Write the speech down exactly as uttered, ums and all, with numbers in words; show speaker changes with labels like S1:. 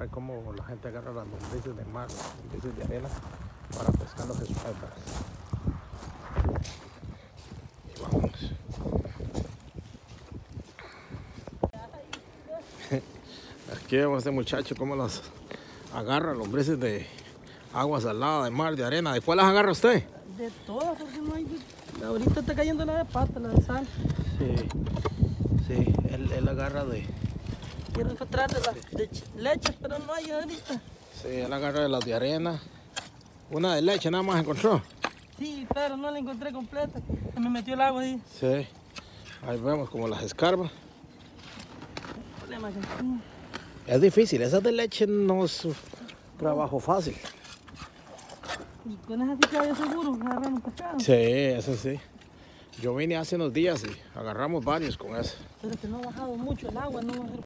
S1: mostrar cómo la gente agarra las lombrices de mar, las lombrices de arena para pescar los espaldas. Y vamos. Aquí vemos a este muchacho cómo las agarra lombrices de agua salada, de mar, de arena. ¿De cuál las agarra usted?
S2: De todas, porque no hay... Ahorita está cayendo la de pata, la de sal.
S1: Sí, sí, él, él agarra de...
S2: Quiero encontrar de las de leche, pero no hay ahorita.
S1: Sí, él agarra de las de arena. Una de leche nada más encontró.
S2: Sí, pero no la encontré completa. Se me metió el agua ahí.
S1: Sí, ahí vemos como las escarba.
S2: El problema es que sí.
S1: Es difícil, esas de leche no es un trabajo fácil.
S2: Y con esa sí que había seguro, agarramos pescado.
S1: Sí, eso sí. Yo vine hace unos días y agarramos varios con eso.
S2: Pero que no ha bajado mucho el agua, no va a ser